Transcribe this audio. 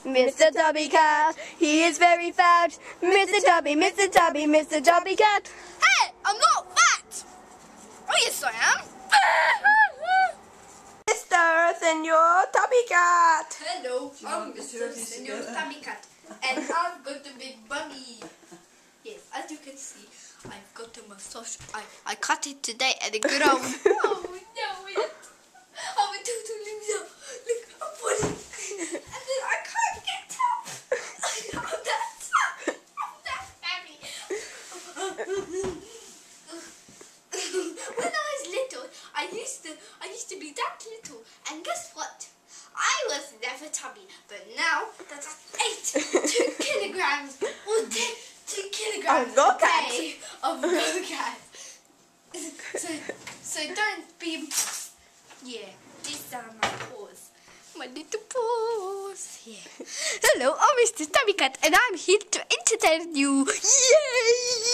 Mr. Tubby Cat, he is very fat. Mr. Tubby, Mr. Tubby, Mr. Tubby Cat. Hey, I'm not fat! Oh yes I am! Mr. Senor Tubby Cat. Hello, I'm Mr. Senor Tubby Cat, and I've got a big bummy. Yes, as you can see, I've got a mustache. I cut it today and it grows. Oh no, I'm a total loser. Look, I'm falling. And then I can't get up. I'm that heavy. When I was little, I used to be that little. And guess what? I was never tubby. But now that I'm 2 kilograms or 2 kilograms Of go-cat. a day of go-cat. So don't be. Yeah, these are my paws. My little paws. Yeah. Hello, I'm Mr. Tubby Cat, and I'm here to entertain you. Yay!